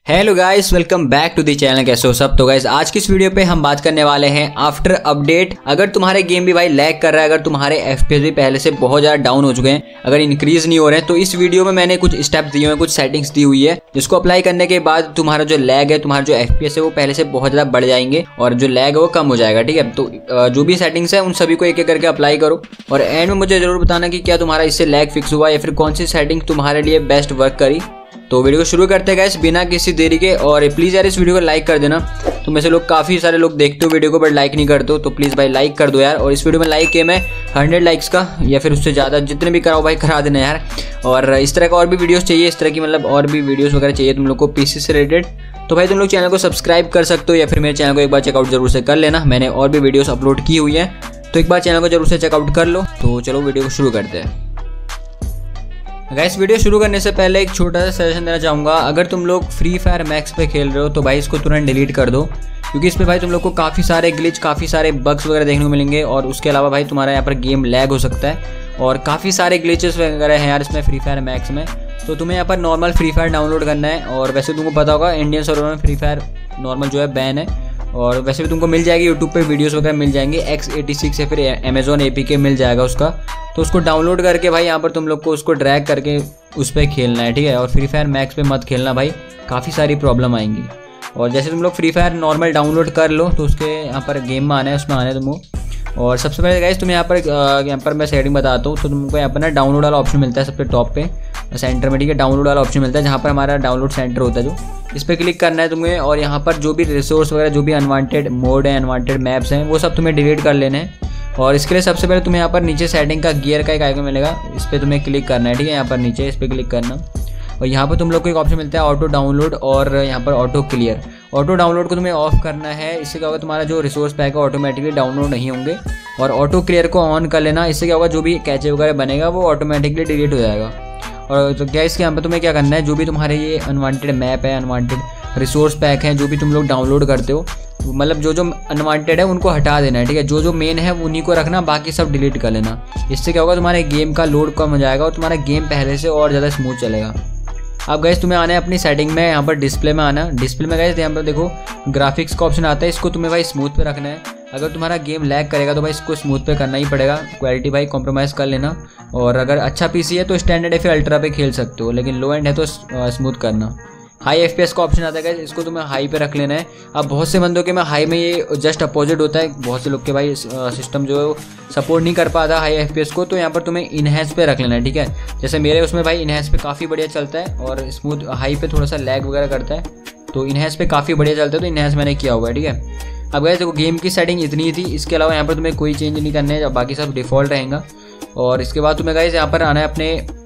Hello guys, welcome back to the channel. कैसे हो सब? तो गाइस आज की इस वीडियो पे हम बात करने वाले हैं आफ्टर अपडेट। अगर तुम्हारे गेम भी भाई लैग कर रहा है, अगर तुम्हारे एफपीएस भी पहले से बहुत ज्यादा डाउन हो चुके हैं, अगर इंक्रीज नहीं हो रहे हैं, तो इस वीडियो में मैंने कुछ स्टेप्स दिए हुए हैं, कुछ सेटिंग्स दी हुई है, जिसको अप्लाई करने के बाद तुम्हारा जो लैग है, तुम्हारा जो एफपीएस है वो पहले से बहुत ज्यादा बढ़ जाएंगे और जो लैग है वो कम हो जाएगा। ठीक है, तो जो भी सेटिंग्स है उन सभी को एक एक करके अप्लाई करो और एंड में मुझे जरूर बताना कि क्या तुम्हारा इससे लैग फिक्स हुआ या फिर कौन सी सेटिंग तुम्हारे लिए बेस्ट वर्क करी। तो वीडियो को शुरू करते हैं गाइस बिना किसी देरी के। और प्लीज़ यार इस वीडियो को लाइक कर देना। तो में से लोग काफ़ी सारे लोग देखते हो वीडियो को बट लाइक नहीं करते हो, तो प्लीज़ भाई लाइक कर दो यार। और इस वीडियो में लाइक किया मैं 100 लाइक्स का या फिर उससे ज़्यादा जितने भी कराओ भाई करा देना यार। और इस तरह का और भी वीडियोस चाहिए, इस तरह की मतलब और भी वीडियोस वगैरह चाहिए तुम लोग को पीसी से रिलेटेड, तो भाई तुम लोग चैनल को सब्सक्राइब कर सकते हो या फिर मेरे चैनल को एक बार चेकआउट जरूर से कर लेना। मैंने और भी वीडियोस अपलोड की हुई है, तो एक बार चैनल को जरूर से चेकआउट कर लो। तो चलो वीडियो को शुरू करते हैं। गाइस वीडियो शुरू करने से पहले एक छोटा सा सजेशन देना चाहूँगा। अगर तुम लोग फ्री फायर मैक्स पे खेल रहे हो तो भाई इसको तुरंत डिलीट कर दो, क्योंकि इसमें भाई तुम लोग को काफ़ी सारे ग्लिच, काफ़ी सारे बग्स वगैरह देखने को मिलेंगे और उसके अलावा भाई तुम्हारा यहाँ पर गेम लैग हो सकता है और काफ़ी सारे ग्लिचेस वगैरह हैं यार इसमें फ्री फायर मैक्स में। तो तुम्हें यहाँ पर नॉर्मल फ्री फायर डाउनलोड करना है। और वैसे तुमको पता होगा इंडियन सर्वर में फ्री फायर नॉर्मल जो है बैन है, और वैसे भी तुमको मिल जाएगी यूट्यूब पे वीडियोस वगैरह मिल जाएंगे, X86 या फिर Amazon APK मिल जाएगा उसका। तो उसको डाउनलोड करके भाई यहाँ पर तुम लोग को उसको ड्रैग करके उस पर खेलना है। ठीक है, और फ्री फायर मैक्स पे मत खेलना भाई, काफ़ी सारी प्रॉब्लम आएंगी। और जैसे तुम लोग फ्री फायर नॉर्मल डाउनलोड कर लो तो उसके यहाँ पर गेम में आना है, उसमें आना है तुमको। और सबसे पहले गाइस तुम्हें यहाँ पर मैं सेटिंग बताता हूँ। तो तुमको यहाँ पर ना डाउनलोड वाला ऑप्शन मिलता है सबसे टॉप पे सेंटर में। ठीक है, डाउनलोड वाला ऑप्शन मिलता है जहाँ पर हमारा डाउनलोड सेंटर होता है, जो इस पर क्लिक करना है तुम्हें। और यहाँ पर जो भी रिसोर्स वगैरह, जो भी अनवांटेड मोड है, अनवांटेड मैप्स हैं, वो सब तुम्हें डिलीट कर लेने हैं। और इसके लिए सबसे पहले तुम्हें यहाँ पर नीचे सेटिंग का गियर का एक आइकन मिलेगा, इस पर तुम्हें क्लिक करना है। ठीक है, यहाँ पर नीचे इस पर क्लिक करना और यहाँ पर तुम लोग को एक ऑप्शन मिलता है ऑटो डाउनलोड और यहाँ पर ऑटो क्लियर। ऑटो डाउनलोड को तुम्हें ऑफ करना है, इससे क्या होगा तुम्हारा जो रिसोर्स पैक है ऑटोमेटिकली डाउनलोड नहीं होंगे। और ऑटो क्लियर को ऑन कर लेना, इससे क्या होगा जो भी कैचे वगैरह बनेगा वो ऑटोमेटिकली डिलीट हो जाएगा। और तो क्या इसके यहाँ पर तुम्हें क्या करना है, जो भी तुम्हारे ये अनवांटेड मैप है, अनवांटेड रिसोर्स पैक हैं, जो भी तुम लोग डाउनलोड करते हो, मतलब जो जो अनवांटेड है उनको हटा देना है। ठीक है, जो जो मेन है उन्हीं को रखना, बाकी सब डिलीट कर लेना। इससे क्या होगा तुम्हारे गेम का लोड कम हो जाएगा और तुम्हारा गेम पहले से और ज़्यादा स्मूथ चलेगा। अब गाइस तुम्हें आना है अपनी सेटिंग में, यहाँ पर डिस्प्ले में आना। डिस्प्ले में गाइस यहाँ पर देखो ग्राफिक्स का ऑप्शन आता है, इसको तुम्हें भाई स्मूथ पे रखना है। अगर तुम्हारा गेम लैग करेगा तो भाई इसको स्मूथ पे करना ही पड़ेगा, क्वालिटी भाई कॉम्प्रोमाइज़ कर लेना। और अगर अच्छा पीसी है तो स्टैंडर्ड या फिर अल्ट्रा पे खेल सकते हो, लेकिन लो एंड है तो स्मूथ करना। हाई एफपीएस का ऑप्शन आता है गाइस, इसको तुम्हें हाई पे रख लेना है। अब बहुत से बंदों के में हाई में ये जस्ट अपोजिट होता है, बहुत से लोग के भाई सिस्टम जो है सपोर्ट नहीं कर पाता हाई एफपीएस को, तो यहाँ पर तुम्हें इनहैंस पे रख लेना है। ठीक है, जैसे मेरे उसमें भाई इनहैंस पे काफ़ी बढ़िया चलता है और स्मूथ हाई पे थोड़ा सा लैग वगैरह करता है, तो इनहैंस पे काफ़ी बढ़िया चलता है, तो इनहैंस मैंने किया हुआ है। ठीक है, अब गाइस देखो गेम की सेटिंग इतनी ही थी, इसके अलावा यहाँ पर तुम्हें कोई चेंज नहीं करना है, बाकी सब डिफ़ॉल्ट रहेगा। और इसके बाद तुम्हें गाइस यहाँ पर आना है अपने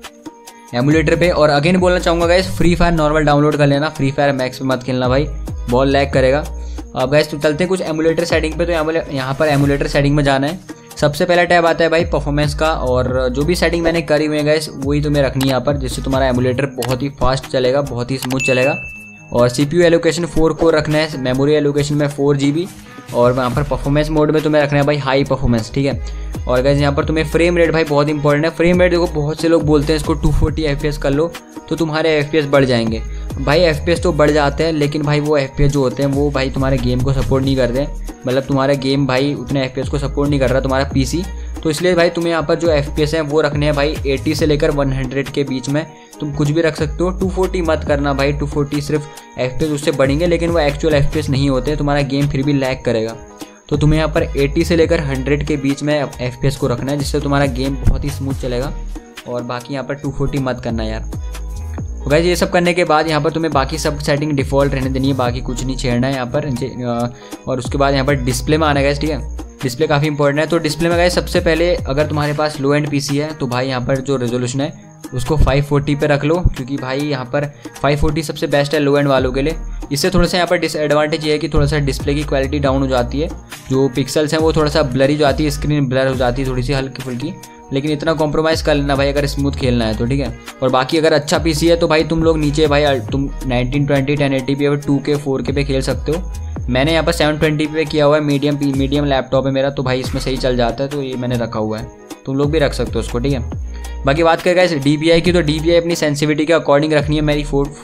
एमुलेटर पे। और अगेन बोलना चाहूँगा guys, Free Fire normal download कर लेना, फ्री फायर मैक्स पे मत खेलना भाई, बहुत लैग करेगा। अब गाइस तो चलते हैं कुछ एमुलेटर सेटिंग पे। तो यहाँ पर एमुलेटर सेटिंग में जाना है, सबसे पहला टैब आता है भाई परफॉर्मेंस का। और जो भी सेटिंग मैंने करी हुई है गाइस वही तुम्हें रखनी है यहाँ पर, जिससे तुम्हारा एमुलेटर बहुत ही फास्ट चलेगा, बहुत ही स्मूथ चलेगा। और CPU एलोकेशन 4 को रखना है, मेमोरी एलोकेशन में 4 GB। और वहाँ पर परफॉर्मेंस मोड में तुम्हें रखना है भाई हाई परफॉर्मेंस। ठीक है, और गाइस यहाँ पर तुम्हें फ्रेम रेट भाई बहुत इंपॉर्टेंट है। फ्रेम रेट देखो बहुत से लोग बोलते हैं इसको 240 FPS कर लो तो तुम्हारे FPS बढ़ जाएंगे। भाई FPS तो बढ़ जाते हैं, लेकिन भाई वो FPS जो होते हैं वो भाई तुम्हारे गेम को सपोर्ट नहीं करते हैं, मतलब तुम्हारा गेम भाई उतने FPS को सपोर्ट नहीं कर रहा तुम्हारा PC। तो इसलिए भाई तुम्हें यहाँ पर जो FPS हैं वो रखने हैं भाई 80 से लेकर 100 के बीच में, तुम कुछ भी रख सकते हो। 240 मत करना भाई, 240 सिर्फ FPS उससे बढ़ेंगे लेकिन वो एक्चुअल FPS नहीं होते, तुम्हारा गेम फिर भी लैग करेगा। तो तुम्हें यहाँ पर 80 से लेकर 100 के बीच में FPS को रखना है, जिससे तुम्हारा गेम बहुत ही स्मूथ चलेगा। और बाकी यहाँ पर 240 मत करना यार। तो गाइस ये सब करने के बाद यहाँ पर तुम्हें बाकी सब सेटिंग डिफ़ॉल्ट रहने देनी है, बाकी कुछ नहीं छेड़ना है यहाँ पर। और उसके बाद यहाँ पर डिस्प्ले में आना है गाइस। ठीक है, डिस्प्ले काफ़ी इंपॉर्टेंट है। तो डिस्प्ले में गाइस सबसे पहले अगर तुम्हारे पास लो एंड पीसी है तो भाई यहाँ पर जो रेजोल्यूशन है उसको 540 पे रख लो, क्योंकि भाई यहाँ पर 540 सबसे बेस्ट है लो एंड वालों के लिए। इससे थोड़ा सा यहाँ पर डिसएडवांटेज ये है कि थोड़ा सा डिस्प्ले की क्वालिटी डाउन हो जाती है, जो पिक्सल्स हैं वो थोड़ा सा ब्लरी जो आती है, स्क्रीन ब्लर हो जाती है थोड़ी सी हल्की फुल्की, लेकिन इतना कॉम्प्रोमाइज़ कर लेना भाई अगर स्मूथ खेलना है तो। ठीक है, और बाकी अगर अच्छा पीसी है तो भाई तुम लोग नीचे भाई तुम 1920 1080p या 2K 4K पे खेल सकते हो। मैंने यहाँ पर 720p पे किया हुआ है, मीडियम लैपटॉप है मेरा, तो भाई इसमें सही चल जाता है, तो ये मैंने रखा हुआ है, तुम लोग भी रख सकते हो उसको। ठीक है, बाकी बात करें गाइस DPI की, तो DPI अपनी सेंसिटिविटी के अकॉर्डिंग रखनी है। मेरी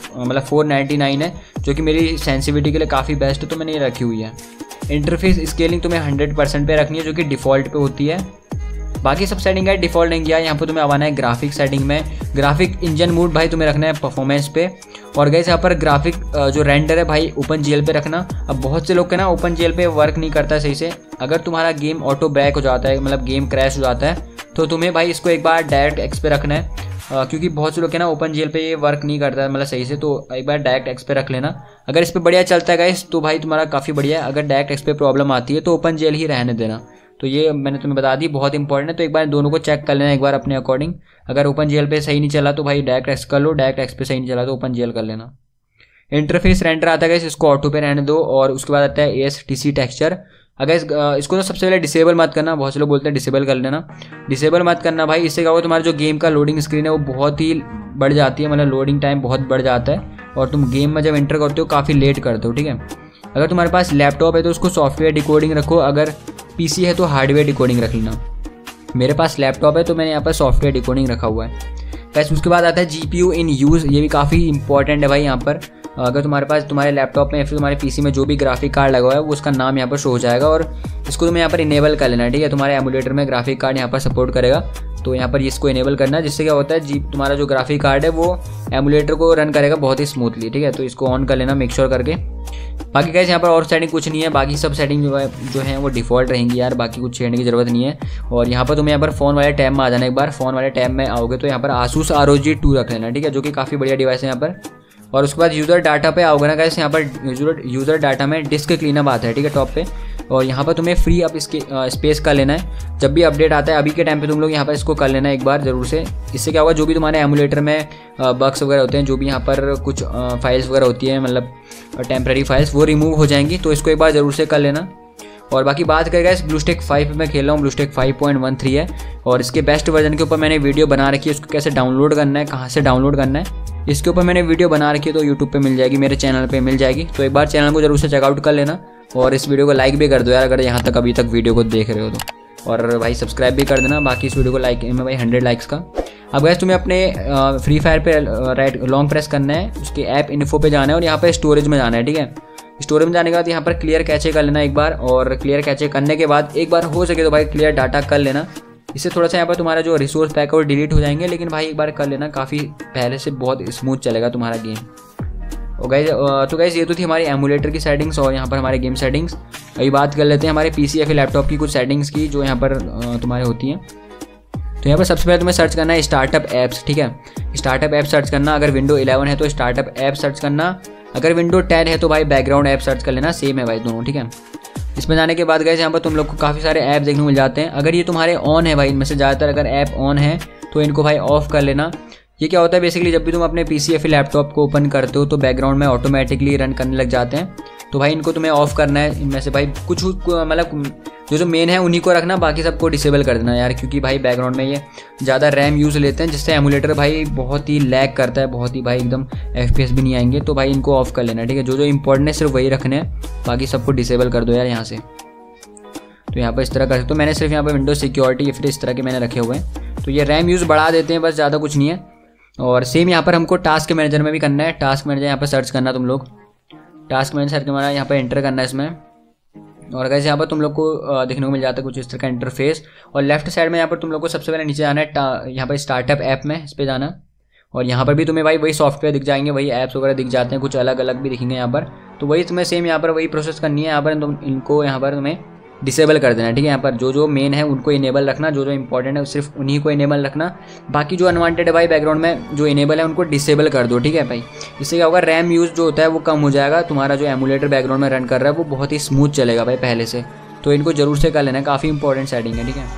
499 है, जो कि मेरी सेंसिटिविटी के लिए काफ़ी बेस्ट है, तो मैंने ये रखी हुई है। इंटरफेस स्केलिंग तुम्हें 100% पे रखनी है, जो कि डिफ़ॉल्ट पे होती है। बाकी सब सेटिंग है डिफ़ॉल्ट नहीं किया। यहाँ पर तुम्हें आना है ग्राफिक सेटिंग में, ग्राफिक इंजन मोड भाई तुम्हें रखना है परफॉर्मेंस पे। और गाइस यहाँ पर ग्राफिक जो रेंडर है भाई OpenGL पे रखना। अब बहुत से लोग के ना OpenGL पे वर्क नहीं करता सही से। अगर तुम्हारा गेम ऑटो ब्रेक हो जाता है, मतलब गेम क्रैश हो जाता है, तो तुम्हें भाई इसको एक बार DirectX पे रखना है, क्योंकि बहुत से लोग के ना OpenGL पे ये वर्क नहीं करता है मतलब सही से। तो एक बार DirectX पे रख लेना। अगर इस पर बढ़िया चलता है गाइस तो भाई तुम्हारा काफ़ी बढ़िया है। अगर DirectX पे प्रॉब्लम आती है तो OpenGL ही रहने देना। तो ये मैंने तुम्हें बता दी, बहुत इंपॉर्टेंट है। तो एक बार दोनों को चेक कर लेना एक बार अपने अकॉर्डिंग। अगर OpenGL पे सही नहीं चला तो भाई DirectX कर लो, DirectX पे सही नहीं चला तो OpenGL कर लेना। इंटरफेस रेंडर आता है, इसको ऑटो पे रहने दो। और उसके बाद आता है ASTC टेक्सचर। अगर इसको तो सबसे पहले डिसेबल मत करना, बहुत से लोग बोलते हैं डिसेबल कर लेना। डिसेबल मत करना भाई, इससे क्या होगा तुम्हारा जो गेम का लोडिंग स्क्रीन है वो बहुत ही बढ़ जाती है, मतलब लोडिंग टाइम बहुत बढ़ जाता है और तुम गेम में जब एंटर करते हो काफ़ी लेट करते हो, ठीक है। अगर तुम्हारे पास लैपटॉप है तो उसको सॉफ्टवेयर डिकोडिंग रखो, अगर PC है तो हार्डवेयर डिकोडिंग रख लेना। मेरे पास लैपटॉप है तो मैंने यहाँ पर सॉफ्टवेयर डिकोडिंग रखा हुआ है। वैसे उसके बाद आता है GPU इन यूज़, ये भी काफ़ी इंपॉर्टेंट है भाई। यहाँ पर अगर तुम्हारे पास तुम्हारे लैपटॉप में या फिर तुम्हारे PC में जो भी ग्राफिक कार्ड लगा हुआ है वो उसका नाम यहाँ पर शो हो जाएगा और इसको तुम्हें यहाँ पर इनेबल कर लेना है, ठीक है। तुम्हारे एमुलेटर में ग्राफिक कार्ड यहाँ पर सपोर्ट करेगा, तो यहाँ पर इसको इनेबल करना है, जिससे क्या होता है तुम्हारा जो ग्राफिक कार्ड है वो एमुलेटर को रन करेगा बहुत ही स्मूथली, ठीक है। तो इसको ऑन कर लेना मेक श्योर करके। बाकी गाइस यहाँ पर और सेटिंग कुछ नहीं है, बाकी सब सेटिंग जो है वो डिफ़ॉल्ट रहेंगी यार, बाकी कुछ छेड़ने की ज़रूरत नहीं है। और यहाँ पर तुम्हें यहाँ पर फ़ोन वाले टैब में आ जाना। एक बार फ़ोन वाले टैब में आओगे तो यहाँ पर Asus ROG 2 रख लेना, ठीक है, जो कि काफ़ी बढ़िया डिवाइस है यहाँ पर। और उसके बाद यूज़र डाटा पे आओगे ना गाइस, यहाँ पर यूज़र डाटा में डिस्क क्लीनअप आता है, ठीक है, टॉप पे। और यहाँ पर तुम्हें फ्री अप इसके स्पेस का लेना है। जब भी अपडेट आता है अभी के टाइम पे तुम लोग यहाँ पर इसको कर लेना एक बार ज़रूर से। इससे क्या होगा, जो भी तुम्हारे एमुलेटर में बग्स वगैरह होते हैं, जो भी यहाँ पर कुछ फाइल्स वगैरह होती है, मतलब टेम्प्रेरी फाइल्स, वो रिमूव हो जाएंगी। तो इसको एक बार ज़रूर से कर लेना। और बाकी बात करेगा इस BlueStack 5 पे मैं खेल रहा हूँ, BlueStack 5.13 है और इसके बेस्ट वर्जन के ऊपर मैंने वीडियो बना रखी है। उसको कैसे डाउनलोड करना है, कहाँ से डाउनलोड करना है, इसके ऊपर मैंने वीडियो बना रखी है, तो यूट्यूब पे मिल जाएगी, मेरे चैनल पे मिल जाएगी। तो एक बार चैनल को जरूर से चेकआउट कर लेना और इस वीडियो को लाइक भी कर दो यार, अगर यहाँ तक अभी तक वीडियो को देख रहे हो तो। और भाई सब्सक्राइब भी कर देना। बाकी इस वीडियो को लाइक में भाई 100 लाइक्स का। अब गाइस तुम्हें अपने फ्री फायर पे राइट लॉन्ग प्रेस करना है, उसके ऐप इन्फो पे जाना है और यहाँ पर स्टोरेज में जाना है, ठीक है। स्टोरेज में जाने के बाद यहाँ पर क्लियर कैचे कर लेना एक बार, और क्लियर कैचे करने के बाद एक बार हो सके तो भाई क्लियर डाटा कर लेना। इससे थोड़ा सा यहाँ पर तुम्हारा जो रिसोर्स पैक है वो डिलीट हो जाएंगे, लेकिन भाई एक बार कर लेना, काफ़ी पहले से बहुत स्मूथ चलेगा तुम्हारा गेम। और गाइस तो गाइस ये तो थी हमारी एमुलेटर की सेटिंग्स और यहाँ पर हमारे गेम सेटिंग्स। अभी बात कर लेते हैं हमारे PC या फिर लैपटॉप की कुछ सेटिंग्स की, जो यहाँ पर तुम्हारे होती हैं। तो यहाँ पर सबसे पहले तुम्हें सर्च करना है स्टार्टअप ऐप्स, ठीक है। स्टार्टअप ऐप सर्च करना, अगर विंडो 11 है तो स्टार्टअप ऐप सर्च करना, अगर विंडो 10 है तो भाई बैकग्राउंड ऐप सर्च कर लेना, सेम है भाई दोनों, ठीक है। इसमें जाने के बाद गाइस यहाँ पर तुम लोग को काफ़ी सारे ऐप देखने को मिल जाते हैं। अगर ये तुम्हारे ऑन है भाई, इनमें से ज़्यादातर अगर ऐप ऑन है तो इनको भाई ऑफ कर लेना। ये क्या होता है बेसिकली, जब भी तुम अपने PC या फिर लैपटॉप को ओपन करते हो तो बैकग्राउंड में ऑटोमेटिकली रन करने लग जाते हैं, तो भाई इनको तुम्हें ऑफ करना है। इनमें से भाई कुछ मतलब जो मेन है उन्हीं को रखना, बाकी सबको डिसेबल कर देना यार, क्योंकि भाई बैकग्राउंड में ये ज़्यादा रैम यूज़ लेते हैं, जिससे एमुलेटर भाई बहुत ही लैग करता है, बहुत ही भाई एकदम FPS भी नहीं आएंगे। तो भाई इनको ऑफ कर लेना, ठीक है। जो इंपॉर्टेंट है सिर्फ वही रखने हैं, बाकी सबको डिसेबल कर दो यार यहाँ से। तो यहाँ पर इस तरह कर सकते हो। मैंने सिर्फ यहाँ पर विंडो सिक्योरिटी या फिर इस तरह के मैंने रखे हुए हैं, तो ये रैम यूज़ बढ़ा देते हैं, बस ज़्यादा कुछ नहीं है। और सेम यहाँ पर हमको टास्क मैनेजर में भी करना है। टास्क मैनेजर यहाँ पर सर्च करना तुम लोग, टास्क मैनेजर सर्च करना, यहाँ पर एंटर करना है इसमें। और गाइस यहाँ पर तुम लोग को देखने को मिल जाता है कुछ इस तरह का इंटरफेस। और लेफ्ट साइड में यहाँ पर तुम लोग को सबसे पहले नीचे जाना है, यहाँ पर स्टार्टअप ऐप में इस पर जाना। और यहाँ पर भी तुम्हें भाई वही सॉफ्टवेयर दिख जाएंगे, वही ऐप्स वगैरह दिख जाते हैं, कुछ अलग अलग भी दिखेंगे यहाँ पर। तो वही तुम्हें सेम यहाँ पर वही प्रोसेस करनी है। यहाँ पर तुम इनको यहाँ पर तुम्हें डिसेबल कर देना, ठीक है। यहाँ पर जो मेन है उनको इनेबल रखना, जो इंपॉर्टेंट है सिर्फ उन्हीं को इनेबल रखना, बाकी जो अनवांटेड है भाई बैकग्राउंड में जो इनेबल है उनको डिसेबल कर दो, ठीक है भाई। इससे क्या होगा, रैम यूज़ जो होता है वो कम हो जाएगा, तुम्हारा जो एमुलेटर बैकग्राउंड में रन कर रहा है वो बहुत ही स्मूथ चलेगा भाई पहले से। तो इनको जरूर से कर लेना है, काफ़ी इंपॉर्टेंट सेटिंग है, ठीक है।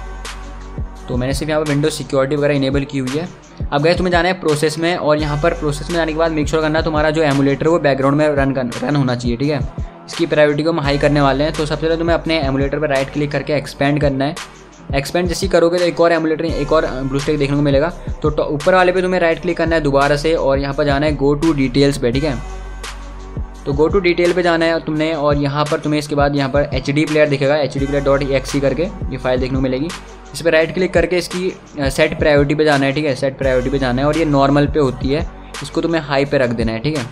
तो मैंने सिर्फ यहाँ पर विंडो सिक्योरिटी वगैरह इनेबल की हुई है। अब गाइस तुम्हें जाना है प्रोसेस में, और यहाँ पर प्रोसेस में जाने के बाद मेक श्योर करना तुम्हारा जो एमुलेटर वो बैकग्राउंड में रन होना चाहिए, ठीक है। इसकी प्रायोरिटी को हम हाई करने वाले हैं। तो सबसे पहले तुम्हें अपने एमुलेटर पर राइट क्लिक करके एक्सपेंड करना है। एक्सपेंड जैसे करोगे तो एक और एमुलेटर, एक और BlueStack देखने को मिलेगा। तो ऊपर वाले पे तुम्हें राइट क्लिक करना है दोबारा से, और यहाँ पर जाना है गो टू डिटेल्स पे, ठीक है। तो गो टू डिटेल पे जाना है तुमने, और यहाँ पर तुम्हें इसके बाद यहाँ पर HD प्लेयर दिखेगा, HDplayer.exe करके ये फाइल देखने को मिलेगी। इस पर राइट क्लिक करके इसकी सेट प्रायोरिटी पे जाना है, ठीक है, सेट प्रायोरिटी पे जाना है और ये नॉर्मल पे होती है, इसको तुम्हें हाई पे रख देना है, ठीक है।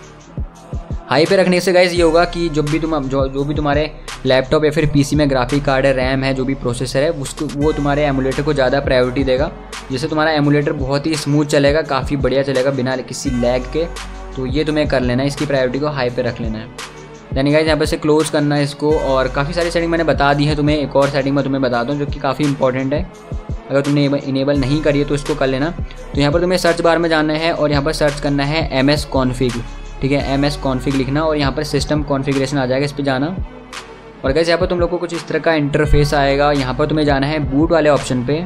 हाई पे रखने से गाइस ये होगा कि जो भी तुम्हारे लैपटॉप या फिर पीसी में ग्राफिक कार्ड है, रैम है, जो भी प्रोसेसर है, उसको वो तुम्हारे एमुलेटर को ज़्यादा प्रायोरिटी देगा, जिससे तुम्हारा एमुलेटर बहुत ही स्मूथ चलेगा, काफ़ी बढ़िया चलेगा बिना किसी लैग के। तो ये तुम्हें कर लेना है, इसकी प्रायोरिटी को हाई पे रख लेना है। यानी गाइस यहाँ पर से क्लोज़ करना है इसको। और काफ़ी सारी सेटिंग मैंने बता दी है तुम्हें, एक और सेटिंग मैं तुम्हें बता दूँ जो कि काफ़ी इंपॉर्टेंट है, अगर तुमने इनेबल नहीं करी है तो इसको कर लेना। तो यहाँ पर तुम्हें सर्च बार में जाना है और यहाँ पर सर्च करना है MS config, ठीक है, MS config लिखना और यहाँ पर सिस्टम कॉन्फ़िगरेशन आ जाएगा, इस पर जाना। और गाइस यहाँ पर तुम लोग को कुछ इस तरह का इंटरफेस आएगा। यहाँ पर तुम्हें जाना है बूट वाले ऑप्शन पे।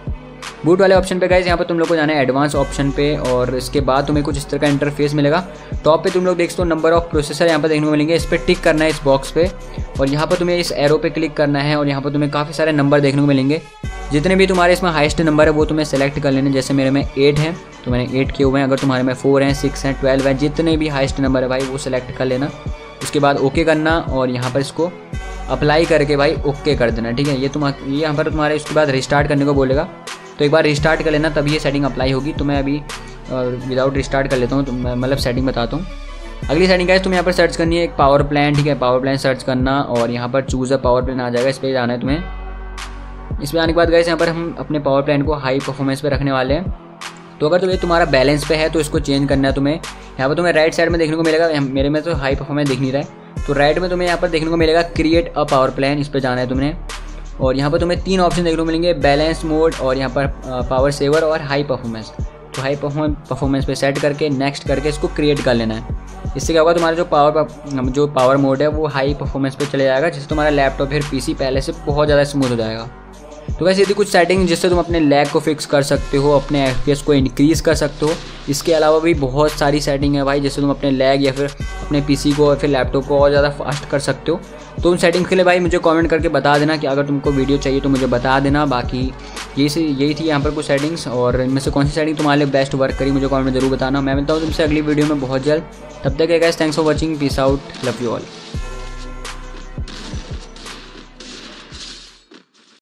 बूट वाले ऑप्शन पे गाइस यहाँ पर तुम लोग को जाना है एडवांस ऑप्शन पे और इसके बाद तुम्हें कुछ इस तरह का इंटरफेस मिलेगा। टॉप पे तुम लोग देख सकते हो नंबर ऑफ प्रोसेसर यहाँ पर देखने को मिलेंगे, इस पर टिक करना है इस बॉक्स पे और यहाँ पर तुम्हें इस एरो पे क्लिक करना है और यहाँ पर तुम्हें काफ़ी सारे नंबर देखने को मिलेंगे। जितने भी तुम्हारे इसमें हाईएस्ट नंबर है वो तुम्हें सेलेक्ट कर लेने। जैसे मेरे में 8 है तो मैंने 8 किए हुए हैं, अगर तुम्हारे में 4 हैं, 6 हैं, 12 है, जितने भी हाईएस्ट नंबर है भाई वो सेलेक्ट कर लेना। उसके बाद ओके करना और यहाँ पर इसको अप्लाई करके भाई ओके कर देना, ठीक है। ये यहाँ पर तुम्हारे उसके बाद रिस्टार्ट करने को बोलेगा, तो एक बार रिस्टार्ट कर लेना तभी ये सेटिंग अप्लाई होगी। तो मैं अभी विदाउट रिस्टार्ट कर लेता हूँ, तो मैं मतलब सेटिंग बताता हूँ। अगली सेटिंग है तुम्हें यहाँ पर सर्च करनी है एक पावर प्लान, ठीक है, पावर प्लान सर्च करना और यहाँ पर चूज़ अ पावर प्लान आ जाएगा, इस पर जाना है तुम्हें। इस पर आने के बाद गाइस यहाँ पर हम अपने पावर प्लान को हाई परफॉर्मेंस पे रखने वाले हैं। तो अगर तुम्हें तुम्हारा बैलेंस पे है तो इसको चेंज करना है तुम्हें। यहाँ पर तुम्हें राइट साइड में देखने को मिलेगा, मेरे में तो हाई परफॉर्मेंस दिख नहीं रहा है, तो राइट में तुम्हें यहाँ पर देखने को मिलेगा क्रिएट अ पावर प्लान, इस पर जाना है तुमने। और यहाँ पर तुम्हें 3 ऑप्शन देखने को मिलेंगे, बैलेंस मोड और यहाँ पर पावर सेवर और हाई परफॉर्मेंस। तो हाई परफॉर्मेंस पे सेट करके नेक्स्ट करके इसको क्रिएट कर लेना है। इससे क्या होगा, तुम्हारा जो पावर मोड है वो हाई परफॉर्मेंस पे चले जाएगा, जिससे तुम्हारा लैपटॉप फिर पीसी पहले से बहुत ज़्यादा स्मूथ हो जाएगा। तो वैसे यदि कुछ सेटिंग जिससे तुम अपने लैग को फिक्स कर सकते हो, अपने FPS को इंक्रीज़ कर सकते हो। इसके अलावा भी बहुत सारी सेटिंग है भाई, जिससे तुम अपने लैग या फिर अपने पीसी को और फिर लैपटॉप को और ज़्यादा फास्ट कर सकते हो। तो उन सेटिंग्स के लिए भाई मुझे कमेंट करके बता देना कि अगर तुमको वीडियो चाहिए तो मुझे बता देना। बाकी यही थी यहाँ पर कुछ सेटिंग्स, और इनमें से कौन सी सेटिंग तुम्हारे लिए बेस्ट वर्क करी मुझे कमेंट में जरूर बताना। मैं मिलता हूँ तुमसे अगली वीडियो में बहुत जल्द। तब तक guys, thanks for watching, peace out, love you all.